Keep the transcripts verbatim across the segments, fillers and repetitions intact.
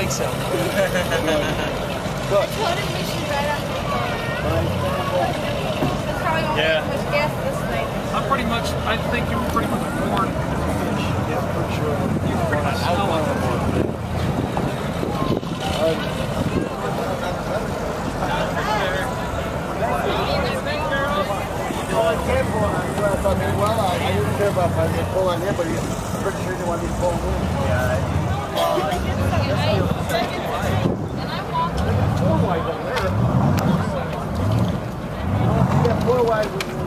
think so. Good. Yeah. I'm pretty much, I think you were pretty much born. Yeah, pretty sure. You pretty much smell like it. I didn't care about if I get pulled on him, but he's pretty sure he didn't want me to pull him in. Yeah. Four wide up there. You got four wide with you.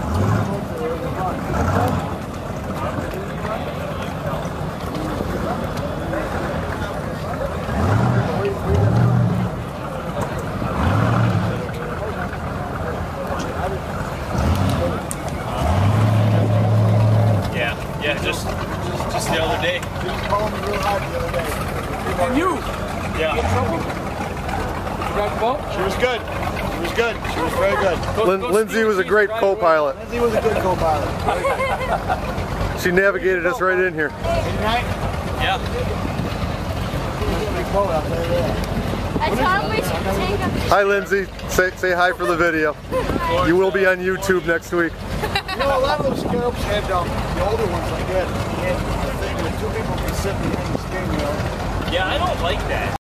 Yeah, yeah, just just the other day. He was calling me real hard the other day. And you? Yeah. You got the boat? She was good. She was good. She was very good. Lin Lindsay was a great co-pilot. Lindsay was a good co-pilot. She navigated us right in here. Yeah. I thought we should take a Hi, Lindsay. Say, say hi for the video. You will be on YouTube next week. You know, a lot of those scarabs had um, the older ones like that. Had the thing where two people can sit behind the steering wheel. Yeah, I don't like that.